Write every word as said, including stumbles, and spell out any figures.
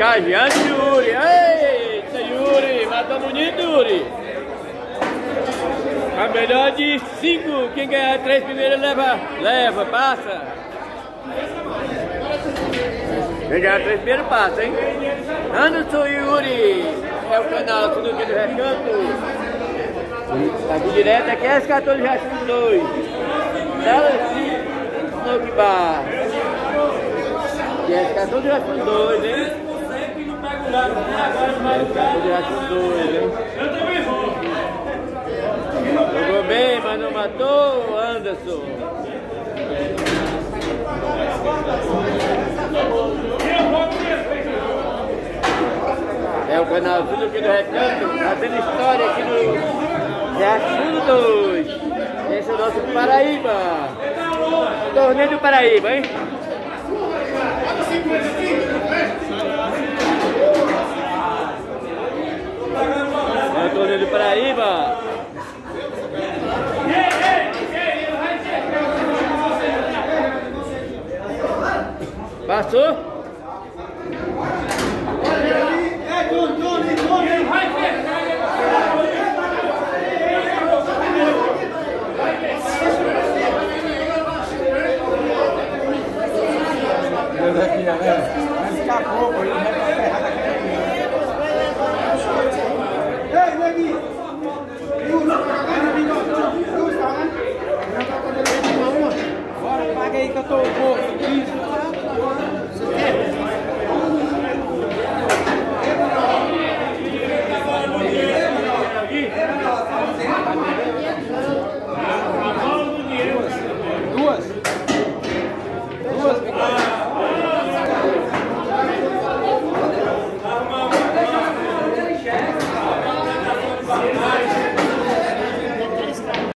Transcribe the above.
Cagiante Yuri. Eita, Yuri. Matou bonito, Yuri. A melhor de cinco. Quem ganhar três primeiras leva, leva, passa. Quem ganhar três primeiras passa, hein? Anderson Yuri. É o canal Tudo Aqui do Recanto. Tá aqui direto, aqui é S quatorze já são dois. Snoke Bar. Aqui é S quatorze já são dois, hein? S quatorze já são dois, hein? Jogou bem, mas não matou, Anderson. É o canal Tudo Aqui do Recanto, fazendo história aqui no Riachuelo dois. Esse é o nosso Paraíba. Torneio do Paraíba, hein? É o torneio do Paraíba. Passou? Aqui, né? Mas escapou, pô, ele vai pra ferrada aqui. Ei, Neguinho! Bora, paga aí que eu tô um pouco.